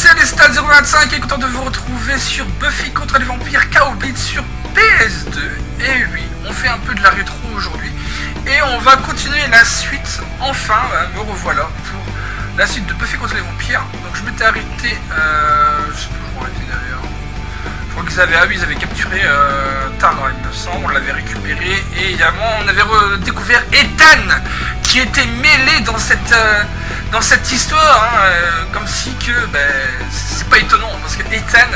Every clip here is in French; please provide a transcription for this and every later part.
Salut, c'est Stan025 et content de vous retrouver sur Buffy contre les vampires K.O. sur PS2. Et oui, on fait un peu de la rétro aujourd'hui. Et on va continuer la suite, enfin, me revoilà pour la suite de Buffy contre les vampires. Donc je m'étais arrêté, je sais plus où je m'arrêtais d'ailleurs. Je crois qu'ils avaient, ils avaient capturé Tara, il me semble, on l'avait récupéré. Et évidemment, on avait redécouvert Ethan, qui était mêlé dans cette histoire, hein, comme si que, c'est pas étonnant, parce que Ethan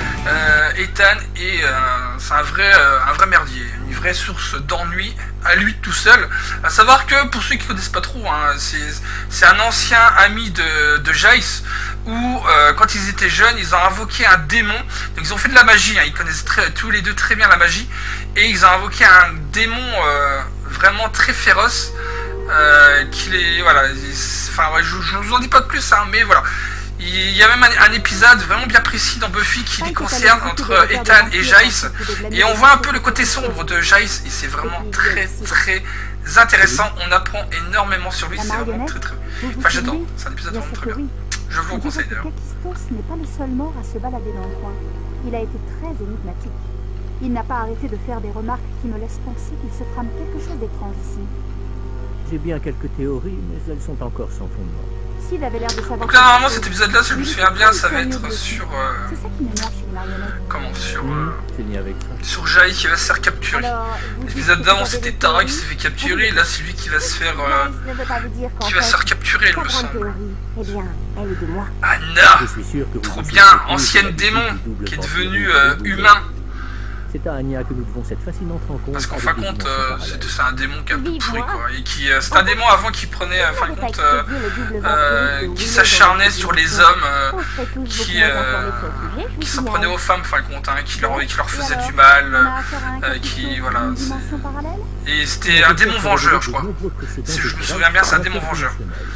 est c'est un vrai merdier, une vraie source d'ennui à lui tout seul. À savoir que, pour ceux qui connaissent pas trop, hein, c'est un ancien ami de Jace, où quand ils étaient jeunes, ils ont invoqué un démon. Donc ils ont fait de la magie, hein, ils connaissent tous les deux très bien la magie, et ils ont invoqué un démon vraiment très féroce. Voilà, enfin ouais, je vous en dis pas de plus, hein, mais voilà, il y a même un épisode vraiment bien précis dans Buffy qui les concerne entre Ethan et Jace, et on voit un peu le côté sombre de Jace, et c'est vraiment très intéressant. On apprend énormément sur lui, c'est vraiment très enfin j'adore, c'est un épisode vraiment très bien, je vous le conseille d'ailleurs. Kakistos n'est pas le seul mort à se balader dans le coin. Il a été très énigmatique. Il n'a pas arrêté de faire des remarques qui me laissent penser qu'il se trame quelque chose d'étrange ici. J'ai bien quelques théories, mais elles sont encore sans fondement. S'il avait l'air de savoir... Donc là, normalement, cet épisode-là, si je me souviens bien, ça va être sur... C'est ça qui m'énerve chez les marionnettes. Comment sur... Fini avec ça. Sur Jai qui va se faire capturer. L'épisode d'avant, c'était Tara qui s'est fait capturer, et là, c'est lui qui va se faire... qui va se faire capturer, il me semble. Eh bien, elle est de moi. Anna, Je suis sûr que vous trop vous bien, souvenez ancienne de démon, double qui est vampire devenue double humain. C'est à Anya que nous devons cette fascinante rencontre. Parce qu'en avec fin des de compte, dimensions parallèles. c'est un démon qui a tout pourri, quoi. Et qui, c'est un démon avant qui prenait, en fin de compte, qui s'acharnait sur les hommes, qui s'en prenait aux femmes, en fin de compte, hein, qui leur faisait du mal, qui, voilà. Et c'était un démon vengeur, je crois. Si je me souviens bien, c'est un démon vengeur.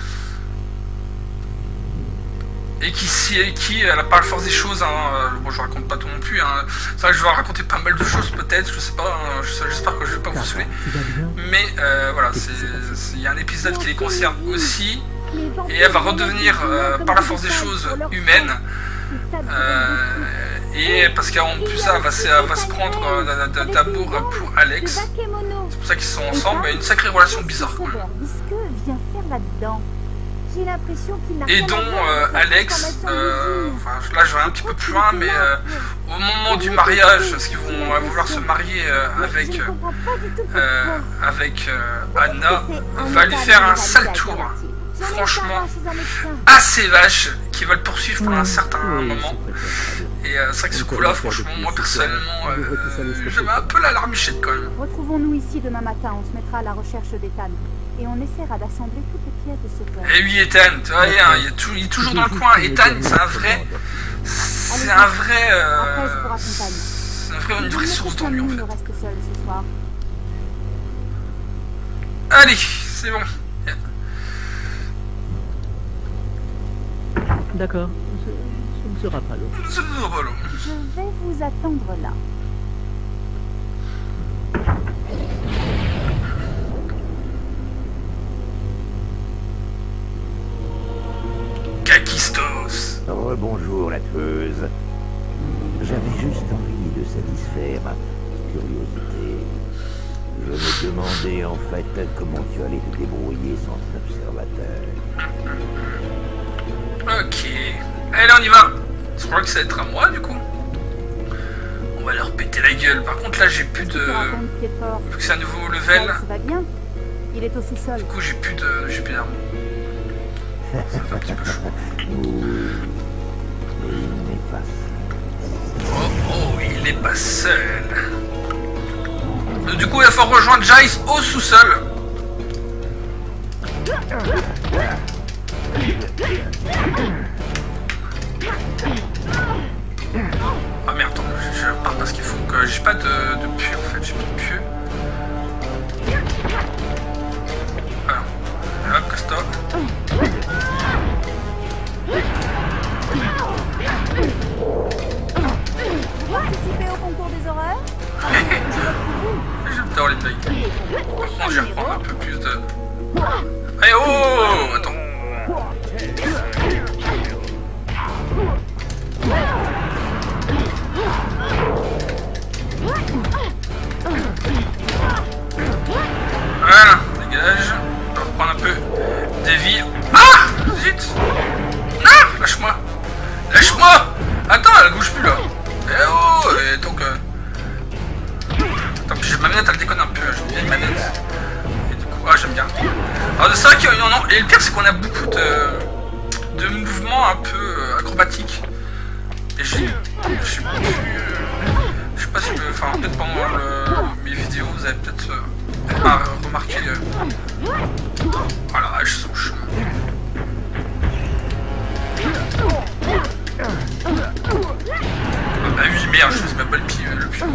Et qui elle a pas la force des choses, hein, bon je raconte pas tout non plus, hein. C'est vrai que je vais raconter pas mal de choses peut-être, je sais pas, hein, j'espère que je vais pas vous saouler, mais voilà, il y a un épisode qui les concerne aussi, et elle va redevenir par la force des choses humaine, et parce qu'en plus elle va se prendre d'amour pour Alex, c'est pour ça qu'ils sont ensemble, mais une sacrée relation bizarre quand même. Et dont Alex, enfin, là je vais un petit peu plus loin, mais au moment du mariage, parce qu'ils vont vouloir se marier avec Anna, va lui faire un sale tour, franchement assez vache, qui va le poursuivre pendant un certain moment. Et c'est vrai que ce coup-là, franchement, moi personnellement, j'avais un peu la larmichette quand même. Retrouvons-nous ici demain matin, on se mettra à la recherche d'Ethan. Et on essaiera d'assembler toutes les pièces de ce corps. Et oui, Ethan, tu vois, il est toujours dans le coin. Ethan, une vraie source d'ennui en fait. Allez, c'est bon. D'accord, ce ne sera pas long. Ce ne sera pas long. Je vais vous attendre là. Kakistos. Rebonjour la tueuse. J'avais juste envie de satisfaire ma curiosité. Je me demandais en fait comment tu allais te débrouiller sans un observateur. Ok. Allez, on y va. Je crois que ça va être à moi du coup. On va leur péter la gueule. Par contre là j'ai plus de... Vu que c'est un nouveau level. Ça va bien. Il est au sous-sol. Du coup j'ai plus d'armes. Ça fait un petit peu chaud. Oh, il n'est pas seul. Donc, du coup, il va falloir rejoindre Jace au sous-sol. Ah merde, attends, je pars parce qu'il faut que... J'ai pas de pieu en fait, j'ai plus de pieu. Voilà. Hop, casse-toi. Vous participez au concours des horreurs? J'adore les blagues. Bon, je vais reprendre un peu plus de... Allez, oh, attends. des vies. Ah, zut. Ah, lâche-moi. Lâche-moi. Attends, elle bouge plus là. Eh oh, et donc... Attends, puis ma manette, elle déconne un peu. J'aime bien une manette. Et du coup, ah, j'aime bien. Alors, c'est vrai qu'il y en a... Et le pire, c'est qu'on a beaucoup de mouvements un peu acrobatiques. Et je sais pas si... Enfin, peut-être pendant mes vidéos, vous avez peut-être remarqué... Voilà, je sens chaud. Ah oui, merde, je sais même pas le pied.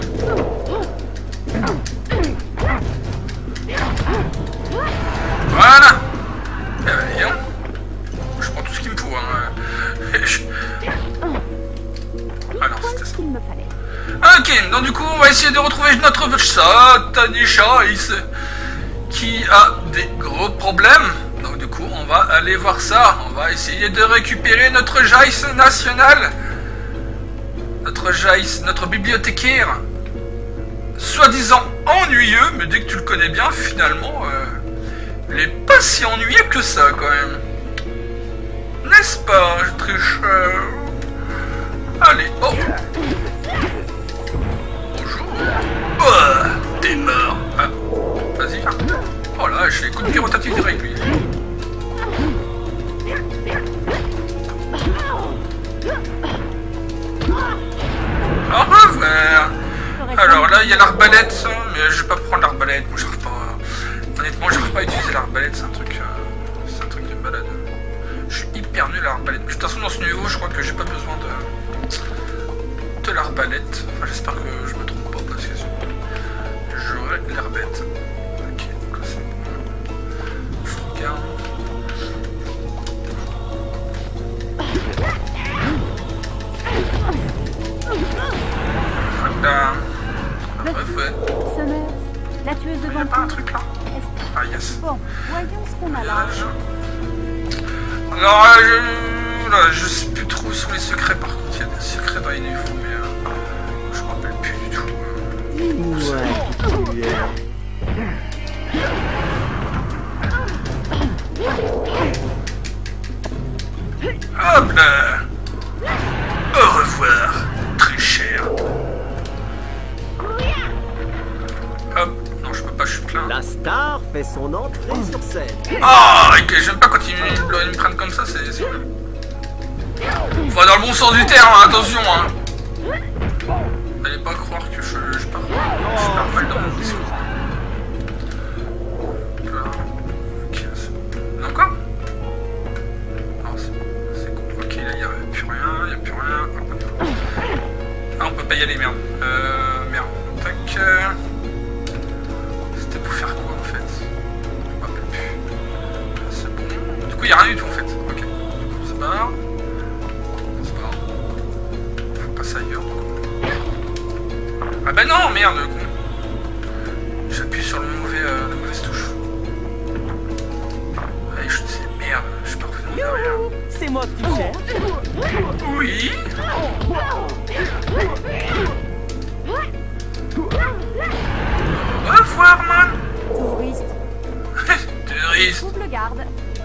Voilà. Je prends tout ce qu'il me faut. Hein. Alors, c'était ça. Ok, donc du coup, on va essayer de retrouver notre satané Jace qui a des gros problèmes. Donc du coup, on va aller voir ça. On va essayer de récupérer notre Jace national. Notre Jace, notre bibliothécaire. Soi-disant ennuyeux, mais dès que tu le connais bien, finalement, il est pas si ennuyeux que ça, quand même. N'est-ce pas, tricheur? Allez, oh. Bonjour. Oh, t'es mort. Ah, vas-y. Oh là, j'ai les coups de pied rotatifs direct, lui. Au revoir. Alors là, il y a l'arbalète, mais je vais pas prendre l'arbalète. Moi, j'arrive pas. Honnêtement, j'arrive pas à utiliser l'arbalète. C'est un truc de malade. Je suis hyper nul à l'arbalète. Mais de toute façon, dans ce niveau, je crois que j'ai pas besoin de l'arbalète. Enfin, j'espère que je me trompe pas parce que j'aurai l'arbalète. Ok, donc là c'est bon. Je regarde. Voilà. Ouais. Summers, la tueuse de Il y a pas un truc là? Ah yes. Bon, voyons ce qu'on a là. Alors je sais plus trop où sont les secrets, par contre il y a des secrets dans les niveaux, mais je me rappelle plus du tout. Hop là. Au revoir, très cher. Hop, non je peux pas, je suis plein. La star fait son entrée sur scène. Ah, oh, j'aime pas quand ils me prennent comme ça, c'est cool. Enfin, dans le bon sens du terme, hein, attention, hein. N'allez pas croire que je pars mal dans mon discours. Ok, c'est bon. Non, quoi? Non, c'est cool. Ok, là, il n'y a plus rien, Ah, on peut pas y aller, merde. Merde. Tac. C'était pour faire quoi, en fait? Je me rappelle plus. C'est bon. Du coup, il n'y a rien du tout, en fait. Ok. Du coup, c'est pas grave. Faut passer ailleurs. Ah bah non, merde. J'appuie sur la mauvaise touche. Allez, je disais merde, je suis pas revenu derrière. C'est moi qui cherche. Oui. Au revoir, man. Touriste, Touriste. double garde.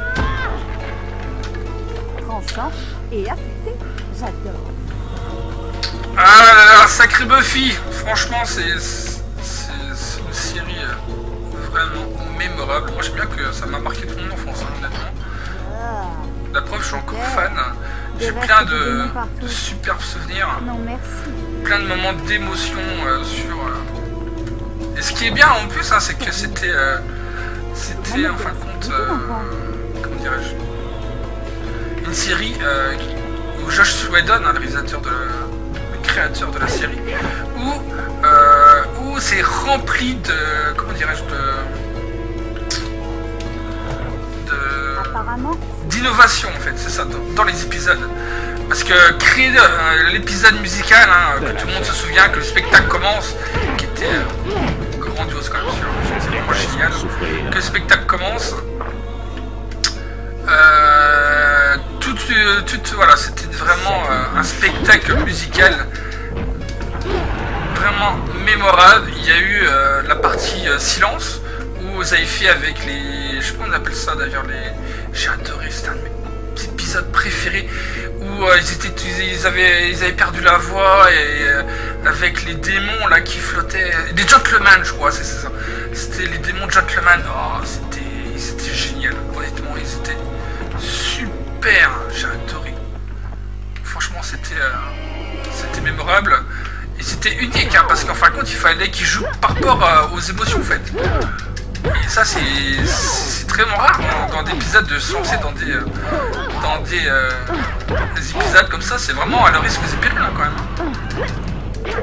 Tranchant et affûté, j'adore. Ah là là, sacré Buffy. Franchement, c'est une série vraiment mémorable. Moi, j'aime bien que ça m'a marqué toute mon enfance, hein, honnêtement. La preuve, je suis encore fan. J'ai plein de superbes souvenirs. Non, merci. Plein de moments d'émotion sur... Et ce qui est bien en plus, hein, c'est que c'était en fin de compte, comment dirais-je, une série où Joss Whedon, le réalisateur le créateur de la série, où c'est rempli de, comment dirais-je, d'innovation en fait, c'est ça, dans les épisodes. Parce que créer l'épisode musical, hein, que tout le monde se souvient, que le spectacle commence, qui était grandiose quand même, c'est vraiment génial, que le spectacle commence, voilà, c'était vraiment un spectacle musical vraiment mémorable. Il y a eu la partie silence, où vous avez fait avec les, je sais pas comment on appelle ça d'ailleurs, les j'ai adoré, c'était un de mes épisodes préférés où ils avaient perdu la voix et avec les démons là qui flottaient, des gentlemen je crois, c'est ça. C'était les démons gentlemen. Oh, c'était génial, honnêtement, ils étaient super, j'ai adoré. Franchement, c'était mémorable et c'était unique hein, parce qu'en fin de compte, il fallait qu'ils jouent par rapport aux émotions en fait. Et ça, c'est très rare dans des épisodes de se lancer dans des épisodes comme ça. C'est vraiment à le risque des périls là, quand même.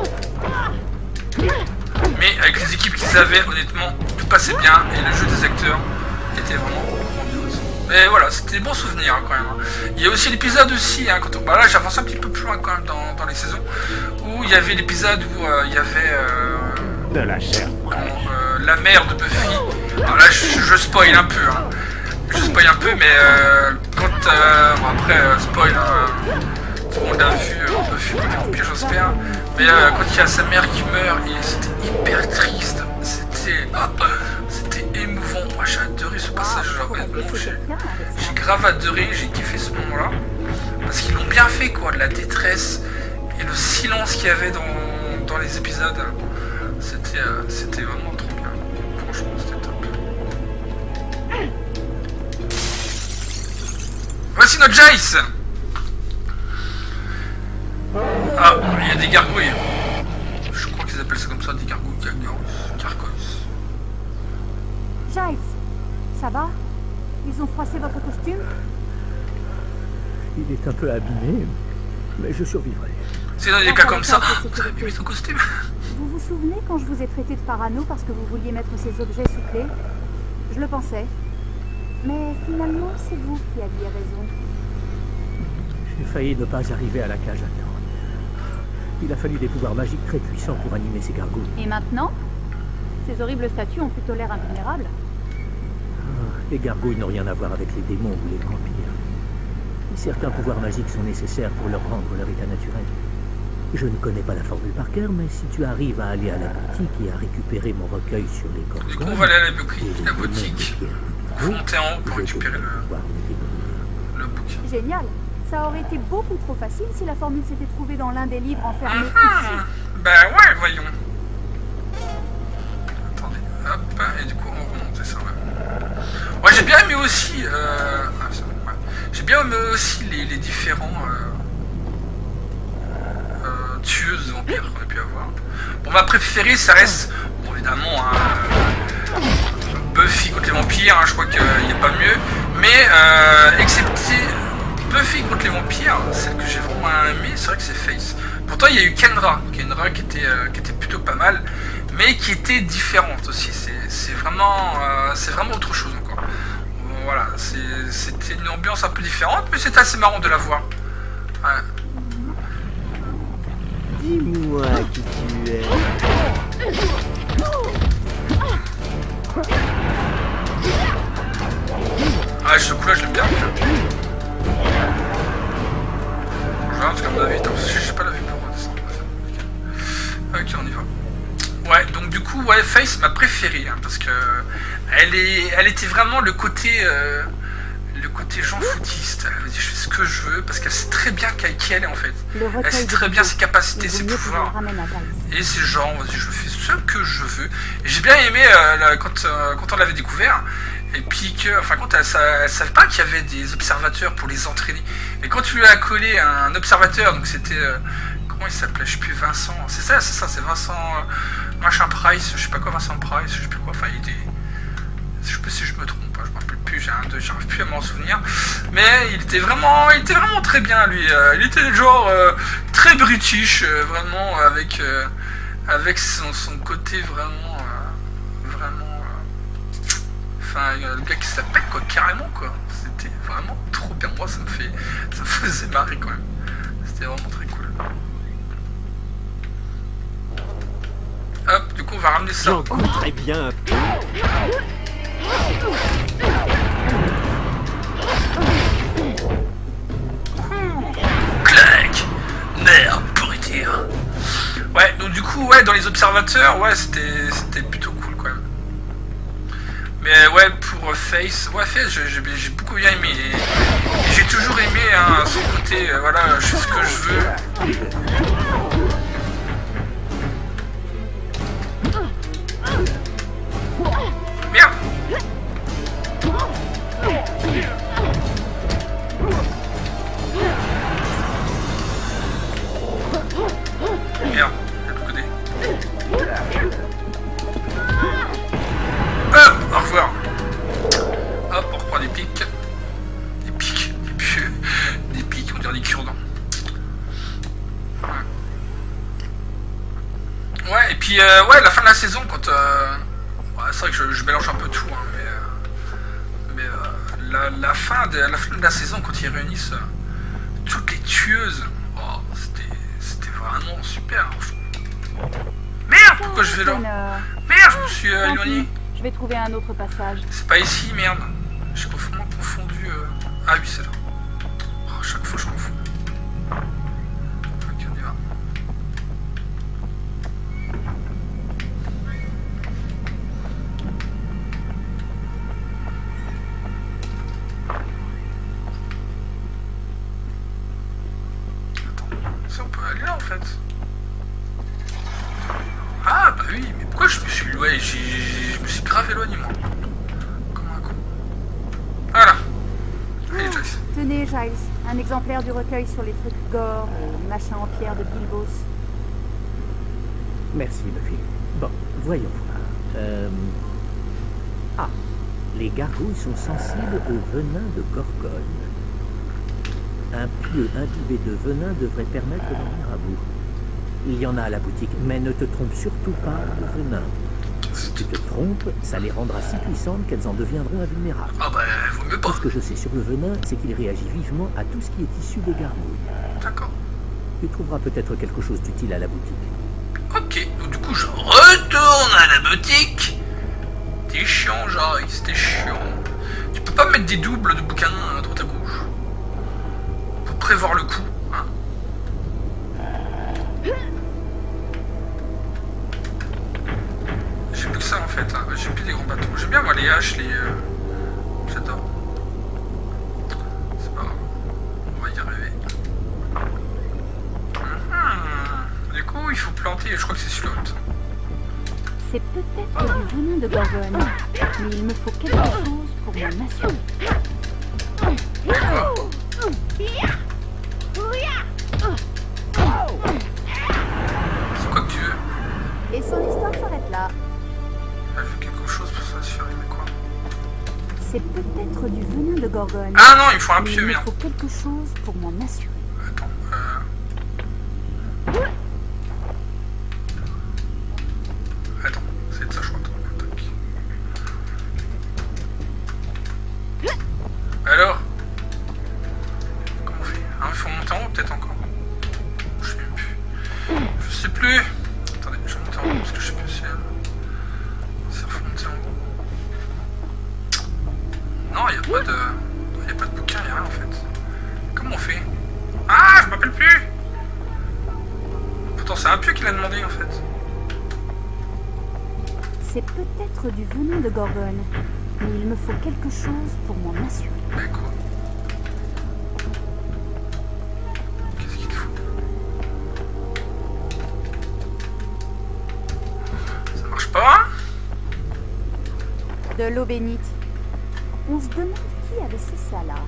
Mais avec les équipes qu'ils avaient, honnêtement, tout passait bien et le jeu des acteurs était vraiment grandiose. Mais voilà, c'était des bons souvenirs hein, quand même. Il y a aussi l'épisode aussi, hein, quand là j'avance un petit peu plus loin quand même dans les saisons, où il y avait l'épisode où il y avait de la chair. La mère de Buffy. Alors là je spoil un peu hein. Je spoil un peu mais quand bon, après spoil tout le monde a vu Buffy contre les vampires j'espère. Mais quand il y a sa mère qui meurt et c'était hyper triste. C'était émouvant. Moi j'ai adoré ce passage là, j'ai grave adoré, j'ai kiffé ce moment là. Parce qu'ils l'ont bien fait quoi, de la détresse et le silence qu'il y avait dans les épisodes. C'était vraiment trop bien. Franchement, c'était top. Voici notre Jace. Ah, il y a des gargouilles. Je crois qu'ils appellent ça comme ça, des gargouilles. Gargoyles. Jace, ça va? Ils ont froissé votre costume? Il est un peu abîmé, mais je survivrai. C'est dans des cas comme ça. Vous avez abîmé son costume? Vous vous souvenez quand je vous ai traité de parano parce que vous vouliez mettre ces objets sous clé? Je le pensais. Mais finalement, c'est vous qui aviez raison. J'ai failli ne pas arriver à la cage à temps. Il a fallu des pouvoirs magiques très puissants pour animer ces gargouilles. Et maintenant? Ces horribles statues ont plutôt l'air invulnérables. Les gargouilles n'ont rien à voir avec les démons ou les vampires. Certains pouvoirs magiques sont nécessaires pour leur rendre leur état naturel. Je ne connais pas la formule par cœur, mais si tu arrives à aller à la boutique et à récupérer mon recueil sur les corps... Du coup, on va aller à la boutique. Monter en haut pour récupérer le bouquin. Génial. Ça aurait été beaucoup trop facile si la formule s'était trouvée dans l'un des livres enfermés ici. Bah ouais, voyons. Attendez, hop, et du coup on remonte ça. Ouais, j'ai bien aimé aussi... J'ai bien aimé aussi les différents tueuses de vampires qu'on a pu avoir. Bon, ma préférée, ça reste, bon, évidemment, hein, Buffy contre les vampires, hein, je crois qu'il n'y a pas mieux. Mais, excepté Buffy contre les vampires, celle que j'ai vraiment aimée, c'est vrai que c'est Faith. Pourtant, il y a eu Kendra qui était plutôt pas mal, mais qui était différente aussi. C'est vraiment autre chose encore. Voilà, c'était une ambiance un peu différente, mais c'était assez marrant de la voir. Ouais. Dis-moi qui tu es. Ah, ce coup-là, je l'aime bien. Je regarde, parce qu'à mon avis, j'ai pas la vue pour redescendre. Ok, on y va. Ouais, donc du coup, ouais, Faith m'a préférée, hein, parce que elle était vraiment le côté Jean foutiste. Elle veut dire, je fais ce que je veux, parce qu'elle sait très bien qui elle est en fait. Elle sait très bien ses capacités, ses pouvoirs. Et c'est genre, vas-y, je fais ce que je veux. Et j'ai bien aimé quand on l'avait découvert. Et puis que, enfin, quand elle savait pas qu'il y avait des observateurs pour les entraîner. Et quand tu lui as collé un observateur, donc c'était, comment il s'appelait, je sais plus, Vincent. C'est ça, c'est Vincent, machin Price, je sais pas quoi, Vincent Price, je sais plus quoi. Enfin, il était, je sais pas si je me trompe, je me rappelle plus, j'arrive plus à m'en souvenir. Mais il était vraiment très bien lui. Il était genre très british, vraiment avec son côté vraiment. Enfin, le gars qui s'appelle quoi, carrément quoi. C'était vraiment trop bien. Moi, ça me faisait marrer quand même. C'était vraiment très cool. Hop, du coup, on va ramener ça. J'en goûterais bien. Clac, merde, pourriture. Ouais, donc du coup, ouais, dans les observateurs, ouais, c'était plutôt cool quand même. Mais ouais, pour pour Face. Ouais, Face, j'ai beaucoup bien aimé. Et j'ai toujours aimé hein, son côté, voilà, je fais ce que je veux. Merde! Merde, il y a beaucoup de au revoir. Hop, on reprend des pics. Des pics, des pics, on dirait des cure-dents. Ouais, et puis, ouais, la fin de la saison, quand... ouais, c'est vrai que je mélange un peu tout, hein, mais la fin de la saison, quand ils réunissent toutes les tueuses, oh, c'était vraiment super. Hein, merde, pourquoi je vais là? Merde, je me suis éloigné. Je vais trouver un autre passage. C'est pas ici, merde. J'ai complètement confondu... Ah oui, c'est là. Oh, chaque fois, je confonds. Ok, on y va. Attends, ça, on peut aller là, en fait. Ah, bah oui, mais pourquoi je me suis... Ouais, je me suis grave éloigné, moi. Comme un con. Voilà. Allez, Joyce. Tenez, Giles, un exemplaire du recueil sur les trucs gore et les machins en pierre de Bilbos. Merci, Buffy. Bon, voyons voir. Ah, les gargouilles sont sensibles au venin de Gorgone. Un pieu imbibé de venin devrait permettre d'en venir à bout. Il y en a à la boutique, mais ne te trompe surtout pas de venin. Si tu te trompes, ça les rendra si puissantes qu'elles en deviendront invulnérables. Ah bah, vaut mieux pas. Tout ce que je sais sur le venin, c'est qu'il réagit vivement à tout ce qui est issu des gargouilles. D'accord. Tu trouveras peut-être quelque chose d'utile à la boutique. Ok, donc du coup, je retourne à la boutique. T'es chiant, Joyce, t'es chiant. Tu peux pas mettre des doubles de bouquins à droite à gauche pour prévoir le coup, hein. J'ai plus que ça en fait, hein. J'ai plus des grands bâtons. J'aime bien moi les haches, les... J'adore. C'est pas grave. On va y arriver. Du coup, il faut planter, je crois que c'est celui-là. C'est peut-être du venin de Gorgone, mais il me faut quelque chose pour m'en assurer. C'est quoi que tu veux? Et son histoire s'arrête là. Elle veut quelque chose pour s'assurer, mais quoi? C'est peut-être du venin de Gorgone. Ah non, il me faut un mais pieu, il me merde. faut quelque chose pour m'en assurer. Attends, Attends, c'est de ça, je crois. Tac. Alors? Comment on fait? Ah, il faut monter en haut, peut-être encore. Je sais même plus. Je sais plus. Attendez, je vais monter en haut parce que je sais plus si ça faut monter en haut. Non, il n'y a pas de... Il n'y a pas de bouquin, il n'y a rien en fait. Comment on fait? Ah, je m'appelle plus. Pourtant, c'est un pieu qui l'a demandé en fait. C'est peut-être du venin de Gorgone, mais il me faut quelque chose pour m'en assurer. Bah quoi? Qu'est-ce qu'il te faut? Ça marche pas? De l'eau bénite. On se demande qui a laissé ça là.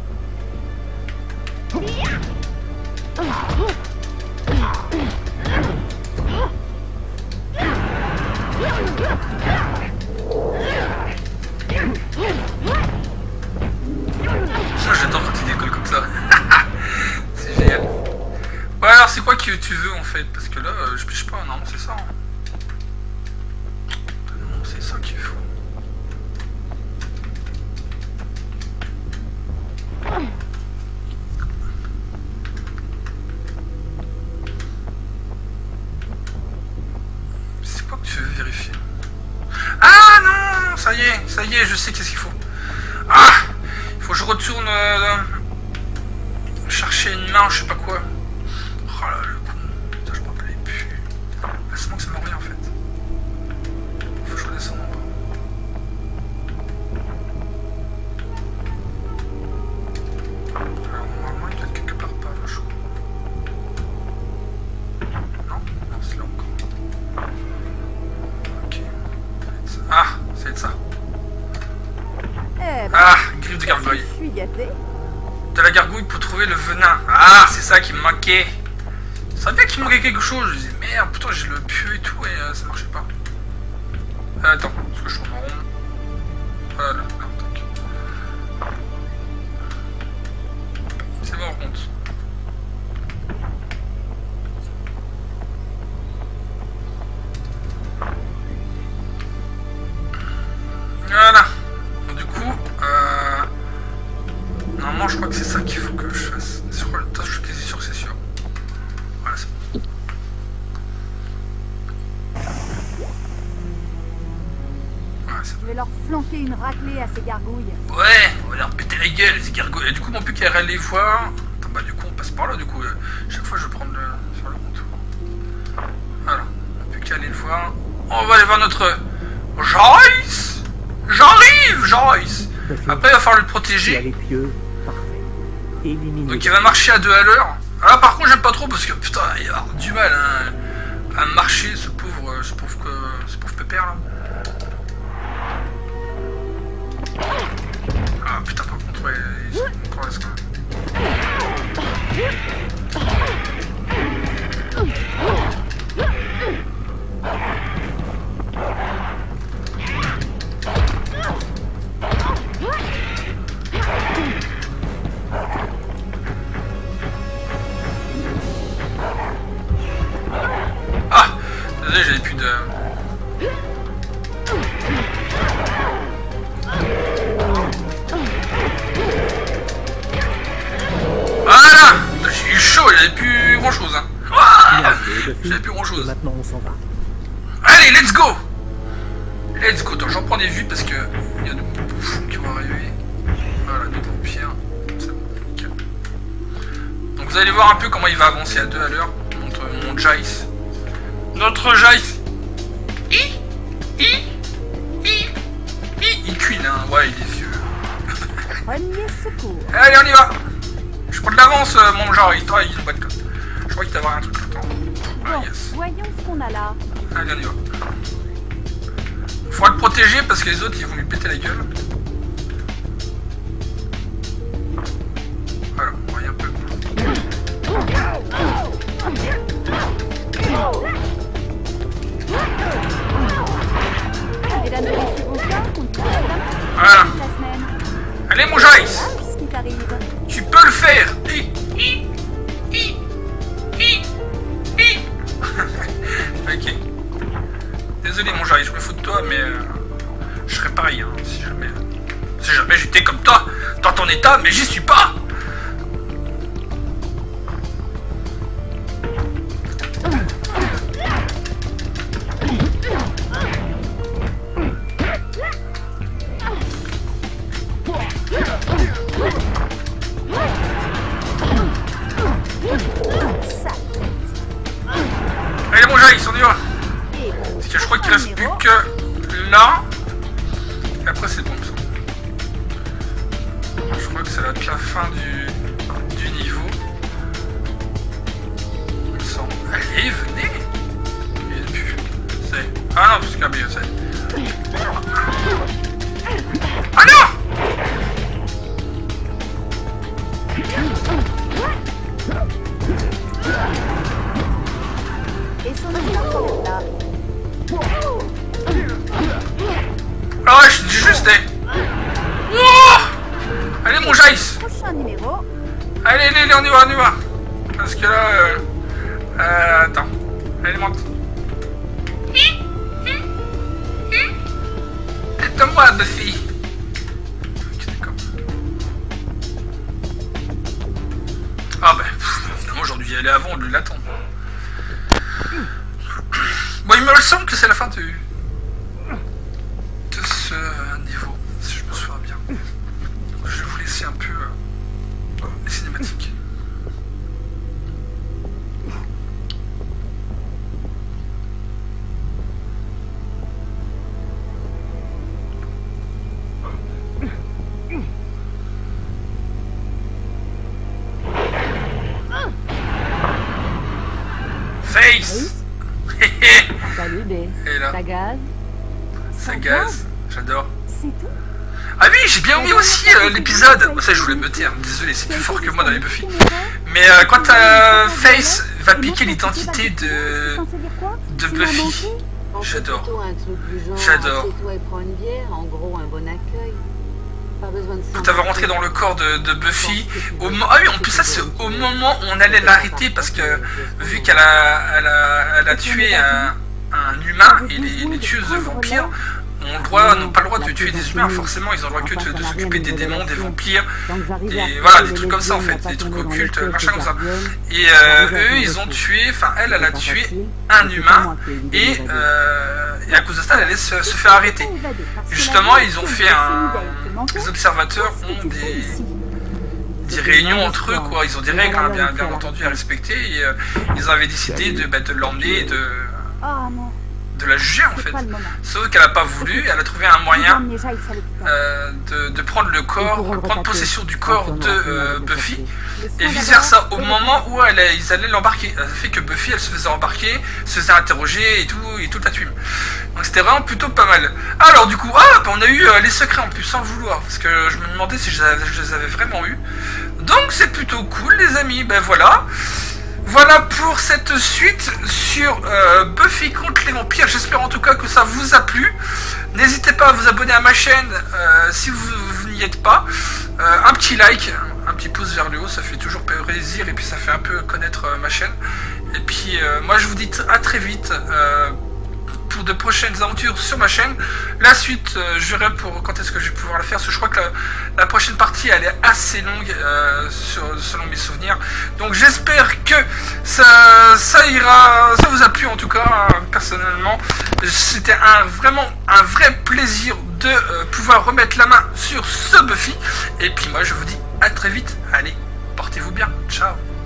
J'adore quand il décolle comme ça. C'est génial. Ouais, alors c'est quoi que tu veux en fait? Parce que là, je piche pas. Non, c'est ça. Hein. Non, c'est ça qu'il faut. C'est quoi que tu veux vérifier? Ah non, ça y est, je sais qu'est-ce qu'il faut. Ah, il faut que je retourne chercher une main, je sais pas quoi. Oh là, le con. Putain, je me rappelais plus. Laisse-moi que ça me revient en fait. Faut que je redescende en bas. idée. De la gargouille pour trouver le venin. Ah, c'est ça qui me manquait. Ça bien qu'il me manquait quelque chose. Je disais merde, putain, j'ai le pieu et tout et ça marchait pas. Attends, parce que je tourne en rond. Voilà, là, tac. C'est bon, on remonte. Voilà. Donc, du coup, normalement, je crois que c'est ça qu'il faut que je fasse. Je suis quasi sûr que c'est sûr. Voilà, c'est bon. Voilà, c'est bon. Je vais leur flanquer une raclée à ces gargouilles. Ouais, on va leur péter la gueule, les gargouilles. Et du coup, mon plus qu'à aller voir. Attends, bah, du coup, on passe par là, du coup. Chaque fois, je vais prendre faire le contour. Voilà, mon plus qu'à aller le voir. On va aller voir notre Joyce. J'arrive, Joyce. Après, il va falloir le Tu as protéger. les pieux, parfait. Élimine. Donc, il va marcher à 2 à l'heure. Ah, par contre, j'aime pas trop parce que putain, il va avoir du mal hein, à marcher, ce pauvre pépère là. Ah putain, par contre, ouais, ils sont encore là, ce quoi. Ah, désolé, j'avais plus de. Voilà! J'ai eu chaud, j'avais plus grand chose. Hein. Ah, j'avais plus grand chose. Maintenant, on s'en va. Allez, let's go! Let's go. Attends, j'en prends des vues parce que il y a de bouffons qui vont arriver. Voilà, des pompiers. C'est bon, nickel. Donc vous allez voir un peu comment il va avancer à 2 à l'heure. Mon Jace. Notre Jace. Il cuine, hein. Ouais, il est vieux. Premier secours. Allez, on y va. Je prends de l'avance, mon Jace. Toi, il est pas de code. Je crois qu'il t'avoir un truc là-dedans. Ah, Bon, yes. voyons ce qu'on a là. Allez, on y va. Faudra le protéger parce que les autres, ils vont lui péter la gueule. Voilà, on voit un peu. Et la nourriture au soir, on te la Voilà. semaine. Allez, mon Jace. Ah, ce qui t'arrive. Tu peux le faire. Ok. Désolé, mon Jace, je me fous de toi, mais je serais pareil, hein, si jamais j'étais comme toi, dans ton état, mais j'y suis pas. Allez, mon Jace, on y va. Parce que je crois qu'il reste plus que là. Et après, c'est bon, ça. Je crois que ça va être la fin du niveau. Il me semble. Allez, venez. Il est plus. C'est. Ah non, parce que bien, c'est. Ah non! Et son histoire là. Ah ouais, je dis juste. Wouah! Allez, mon Jace. Prochain numéro. Allez, on y va. Parce que là. Attends. Allez, monte. C'est à moi, Buffy. Ok, d'accord. Ah bah, finalement, j'aurais dû y aller avant de l'attendre. Bon, il me semble que c'est la fin de ce niveau, si je me souviens bien. Je vais vous laisser un peu les cinématiques. Face. Salut B. Et là, Ça gaz? ça gaz, j'adore. C'est tout. Ah oui, j'ai bien aimé aussi l'épisode. Ça, je voulais me taire. Désolé, c'est plus fort que moi dans les Buffy. Mais quand Face va piquer l'identité de Buffy, j'adore. J'adore. Quand elle va rentrer dans le corps de Buffy, ah oui, en plus ça c'est au moment où on allait l'arrêter parce que vu qu'elle a tué un humain et les tueuses de vampires n'ont pas le droit de tuer des humains, forcément ils ont le droit que de s'occuper des démons, des vampires, et voilà, des trucs comme ça en fait, des trucs occultes, machin comme ça. Et eux ils ont tué, enfin elle a tué un humain et à cause de ça elle allait se faire arrêter. Et justement ils ont fait les observateurs ont des réunions entre eux, quoi. Ils ont des règles bien entendu à respecter et ils avaient décidé de l'emmener et de la juger en fait. Sauf qu'elle n'a pas voulu, elle a trouvé un moyen de prendre le corps, prendre possession du corps de Buffy et vice versa au moment où ils allaient l'embarquer. Ça fait que Buffy elle se faisait embarquer, se faisait interroger et tout la tuile. Donc c'était vraiment plutôt pas mal. Alors du coup, on a eu les secrets en plus sans le vouloir parce que je me demandais si je les avais vraiment eu. Donc c'est plutôt cool les amis, ben voilà. Voilà pour cette suite sur Buffy contre les vampires. J'espère en tout cas que ça vous a plu. N'hésitez pas à vous abonner à ma chaîne si vous n'y êtes pas. Un petit like, un petit pouce vers le haut, ça fait toujours plaisir et puis ça fait un peu connaître ma chaîne. Et puis moi je vous dis à très vite pour de prochaines aventures sur ma chaîne. La suite, je verrai pour quand est-ce que je vais pouvoir la faire, parce que je crois que la prochaine partie elle est assez longue selon mes souvenirs. Donc j'espère que ça ira, ça vous a plu en tout cas. Personnellement, c'était vraiment un vrai plaisir de pouvoir remettre la main sur ce Buffy. Et puis moi je vous dis à très vite. Allez, portez-vous bien. Ciao.